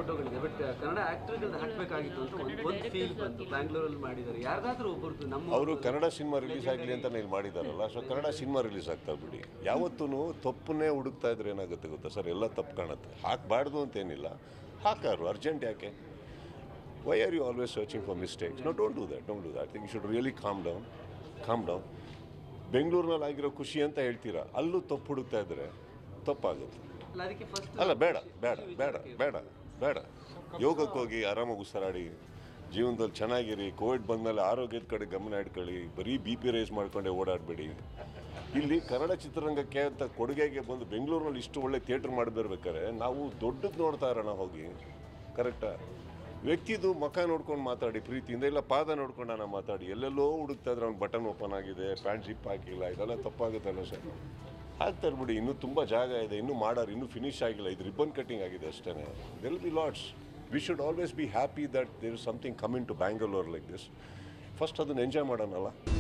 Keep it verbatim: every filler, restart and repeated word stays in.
ಫೋಟೋಗಳಿದೆ, but Kannada ಆಕ್ಟರ್ಗಳನ್ನ ಹಾಕಬೇಕಾಗಿತ್ತು ಅಂತ ಒಂದು ಒಂದು ಫೀಲ್ ಬಂತು. ಬ್ಯಾಂಗ್ಳೂರಲ್ಲಿ ಮಾಡಿದ್ದಾರೆ, ಯಾರ್ದಾದ್ರೂ ಒಬ್ಬರದ್ದು ನಮ್ಮ ಅವರು ಕನ್ನಡ ಸಿನಿಮಾ ರಿಲೀಸ್ ಆಗಲಿ ಅಂತ ಇಲ್ಲಿ ಮಾಡಿದಾರಲ್ಲ, ಸೊ ಕನ್ನಡ ಸಿನಿಮಾ ರಿಲೀಸ್ ಆಗ್ತಾ ಬಿಡಿ. ಯಾವತ್ತೂ ತಪ್ಪನ್ನೇ ಹುಡುಕ್ತಾ ಇದ್ರೆ ಏನಾಗುತ್ತೆ ಗೊತ್ತಾ ಸರ್, ಎಲ್ಲ ತಪ್ಪು ಕಾಣುತ್ತೆ. ಹಾಕಬಾರ್ದು ಅಂತೇನಿಲ್ಲ, ಹಾಕಾರು ಅರ್ಜೆಂಟ್ ಯಾಕೆ? Why are you always searching for mistakes? No, don't do that, don't do that. I think you should really calm down, calm down. ಬೆಂಗಳೂರಿನಲ್ಲಿ ಆಗಿರೋ ಖುಷಿ ಅಂತ ಹೇಳ್ತೀರಾ, ಅಲ್ಲೂ ತಪ್ಪು ಹುಡುಕ್ತಾ ಇದ್ರೆ ತಪ್ಪಾಗುತ್ತೆ. ಅಲ್ಲ, ಬೇಡ ಬೇಡ ಬೇಡ ಬೇಡ ಬೇಡ ಯೋಗಕ್ಕೆ ಹೋಗಿ ಆರಾಮಾಗಿ ಉಸಿರಾಡಿ, ಜೀವನದಲ್ಲಿ ಚೆನ್ನಾಗಿರಿ. ಕೋವಿಡ್ ಬಂದಮೇಲೆ ಆರೋಗ್ಯದ ಕಡೆ ಗಮನ ಇಟ್ಕೊಳ್ಳಿ, ಬರೀ ಬಿ ಪಿ ರೈಸ್ ಮಾಡ್ಕೊಂಡೆ ಓಡಾಡಬೇಡಿ. ಇಲ್ಲಿ ಕನ್ನಡ ಚಿತ್ರರಂಗಕ್ಕೆ ಅಂತ ಕೊಡುಗೆಗೆ ಬಂದು ಬೆಂಗಳೂರಿನಲ್ಲಿ ಇಷ್ಟು ಒಳ್ಳೆ ಥಿಯೇಟ್ರ್ ಮಾಡಿಬಿರ್ಬೇಕಾದ್ರೆ ನಾವು ದೊಡ್ಡದು ನೋಡ್ತಾ ಇರೋಣ ಹೋಗಿ. ಕರೆಕ್ಟಾ? ವ್ಯಕ್ತಿದು ಮುಖ ನೋಡ್ಕೊಂಡು ಮಾತಾಡಿ ಪ್ರೀತಿಯಿಂದ, ಇಲ್ಲ ಪಾದ ನೋಡ್ಕೊಂಡು ನಾನು ಮಾತಾಡಿ. ಎಲ್ಲೆಲ್ಲೋ ಹುಡುಕ್ತಾ ಇದ್ರೆ ಅವ್ನು ಬಟನ್ ಓಪನ್ ಆಗಿದೆ, ಪ್ಯಾಂಟ್ ಜಿಪ್ ಹಾಕಿಲ್ಲ, ಇದೆಲ್ಲ ತಪ್ಪಾಗುತ್ತಲ್ಲ ಸರ್. ಹಾಕ್ತಾರೆ ಬಿಡಿ, ಇನ್ನೂ ತುಂಬ ಜಾಗ ಇದೆ, ಇನ್ನೂ ಮಾಡೋರು, ಇನ್ನೂ ಫಿನಿಶ್ ಆಗಿಲ್ಲ, ಇದು ರಿಬ್ಬನ್ ಕಟ್ಟಿಂಗ್ ಆಗಿದೆ ಅಷ್ಟೇ. There'll be lots. We should always be happy that there is something coming to Bangalore like this. First ಅದನ್ನು ಎಂಜಾಯ್ ಮಾಡೋಣಲ್ಲ.